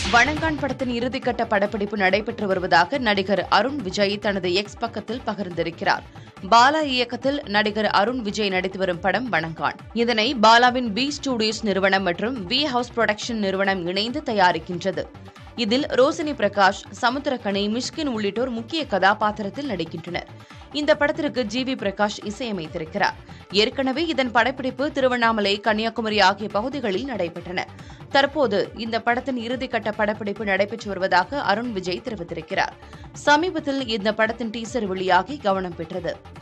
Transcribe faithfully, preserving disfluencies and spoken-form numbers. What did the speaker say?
வணங்கான் படத்தின் இறுதிக்கட்ட படப்பிடிப்பு நடைபெற்று வருவதாக நடிகர் அருண் விஜய் தனது எக்ஸ் பக்கத்தில் பகிர்ந்திருக்கிறார். பாலா இயக்கத்தில் நடிகர் அருண் விஜய் நடித்து வரும் படம் வணங்கான். இதனை பாலாவின் பி ஸ்டுடியோஸ் நிறுவனம் மற்றும் வி ஹவுஸ் புரொடக்ஷன் நிறுவனம் இணைந்து தயாரிக்கின்றது. இதில் ரோசினி பிரகாஷ், சமுத்திரக்கனி, மிஷ்கின் உள்ளிட்டோர் முக்கிய கதாபாத்திரத்தில் நடிக்கின்றனர். இந்த படத்திற்கு ஜி வி பிரகாஷ் இசையமைத்திருக்கிறார். ஏற்கனவே இதன் படப்பிடிப்பு திருவண்ணாமலை, கன்னியாகுமரி ஆகிய பகுதிகளில் நடைபெற்றன. தற்போது இந்த படத்தின் இறுதிக்கட்ட படப்பிடிப்பு நடைபெற்று வருவதாக அருண் விஜய் தெரிவித்திருக்கிறார். சமீபத்தில் இந்த படத்தின் டீசர் வெளியாகி கவனம் பெற்றது.